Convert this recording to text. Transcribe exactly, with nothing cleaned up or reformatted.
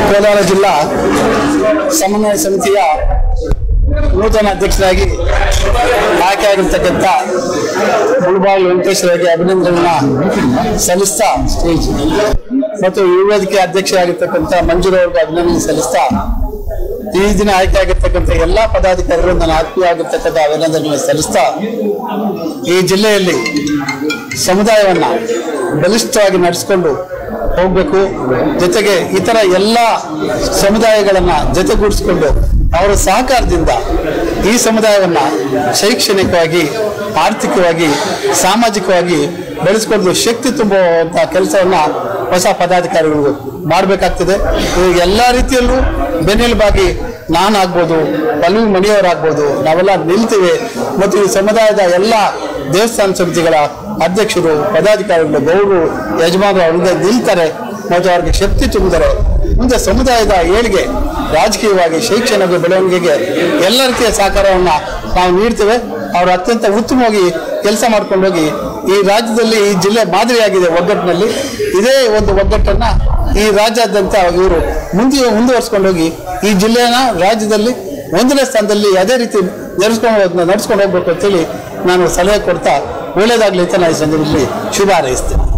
ಕೋಲಾರ ಜಿಲ್ಲಾ ಸಮನ್ವಯ ಸಮಿತಿಯ ನೂತನ ಅಧ್ಯಕ್ಷರಾಗಿ ಆಯ್ಕೆಯಾಗಿರ್ತಕ್ಕಂಥ ಮುಳಬಾಗಿಲು ವೆಂಕಟೇಶ್ವರರಿಗೆ ಅಭಿನಂದನೆಯನ್ನು ಸಲ್ಲಿಸ್ತಾ ಮತ್ತು ಯುವ ವೇದಿಕೆ ಅಧ್ಯಕ್ಷರಾಗಿರ್ತಕ್ಕಂಥ ಮಂಜೂರು ಅವರಿಗೆ ಅಭಿನಂದನೆ ಸಲ್ಲಿಸ್ತಾ ಈ ದಿನ ಆಯ್ಕೆಯಾಗಿರ್ತಕ್ಕಂಥ ಎಲ್ಲಾ ಪದಾಧಿಕಾರಿಗಳು ನನ್ನ ಆತ್ಮೀಯವಾಗಿರ್ತಕ್ಕಂಥ ಅಭಿನಂದನೆಯನ್ನು ಸಲ್ಲಿಸ್ತಾ ಈ ಜಿಲ್ಲೆಯಲ್ಲಿ ಸಮುದಾಯವನ್ನ ಬಲಿಷ್ಠವಾಗಿ ನಡೆಸಿಕೊಂಡು ಹೋಗಬೇಕು. ಜೊತೆಗೆ ಇತರ ಎಲ್ಲ ಸಮುದಾಯಗಳನ್ನ ಜೊತೆಗೂಡಿಸಿಕೊಂಡು ಅವರ ಸಹಕಾರದಿಂದ ಈ ಸಮುದಾಯವನ್ನ ಶೈಕ್ಷಣಿಕವಾಗಿ, ಆರ್ಥಿಕವಾಗಿ, ಸಾಮಾಜಿಕವಾಗಿ ಬೆಳೆಸಿಕೊಂಡು ಶಕ್ತಿ ತುಂಬುವಂತಹ ಕೆಲಸವನ್ನ ಹೊಸ ಪದಾಧಿಕಾರಿಗಳು ಮಾಡಬೇಕಾಗ್ತದೆ. ಎಲ್ಲ ರೀತಿಯಲ್ಲೂ ಬೆನ್ನೆಲುಬಾಗಿ ನಾನಾಗ್ಬೋದು, ಪಲ್ವಿ ಮಣಿಯವರಾಗ್ಬೋದು, ನಾವೆಲ್ಲ ನಿಲ್ತೀವಿ. ಮತ್ತು ಈ ಸಮುದಾಯದ ಎಲ್ಲ ದೇವಸ್ಥಾನ ಸಮಿತಿಗಳ ಅಧ್ಯಕ್ಷರು, ಪದಾಧಿಕಾರಿಗಳು, ಗೌರವರು, ಯಜಮಾನರು ಅವರಿಂದ ನಿಲ್ತಾರೆ ಮತ್ತು ಅವ್ರಿಗೆ ಶಕ್ತಿ ತುಂಬಿದರೆ ಮುಂದೆ ಸಮುದಾಯದ ಏಳಿಗೆ, ರಾಜಕೀಯವಾಗಿ, ಶೈಕ್ಷಣಿಕ ಬೆಳವಣಿಗೆಗೆ ಎಲ್ಲ ರೀತಿಯ ಸಹಕಾರವನ್ನು ನಾವು ನೀಡ್ತೇವೆ. ಅವರು ಅತ್ಯಂತ ಉತ್ತಮವಾಗಿ ಕೆಲಸ ಮಾಡ್ಕೊಂಡು ಹೋಗಿ ಈ ರಾಜ್ಯದಲ್ಲಿ ಈ ಜಿಲ್ಲೆ ಮಾದರಿಯಾಗಿದೆ ಒಗ್ಗಟ್ಟಿನಲ್ಲಿ. ಇದೇ ಒಂದು ಒಗ್ಗಟ್ಟನ್ನ ಈ ರಾಜ್ಯಾದ್ಯಂತ ಇವರು ಮುಂದೆ ಮುಂದುವರ್ಸ್ಕೊಂಡು ಹೋಗಿ ಈ ಜಿಲ್ಲೆನ ರಾಜ್ಯದಲ್ಲಿ ಒಂದನೇ ಸ್ಥಾನದಲ್ಲಿ ಅದೇ ರೀತಿ ನಡೆಸ್ಕೊಂಡು ನಡ್ಸ್ಕೊಂಡು ಹೋಗ್ಬೇಕು ಅಂತೇಳಿ ನಾನು ಸಲಹೆ ಕೊಡ್ತಾ ಒಳ್ಳೇದಾಗ್ಲಿ ಅಂತ ನಾನು ಈ ಸಂದರ್ಭದಲ್ಲಿ ಶುಭ ಹಾರೈಸ್ತೇನೆ.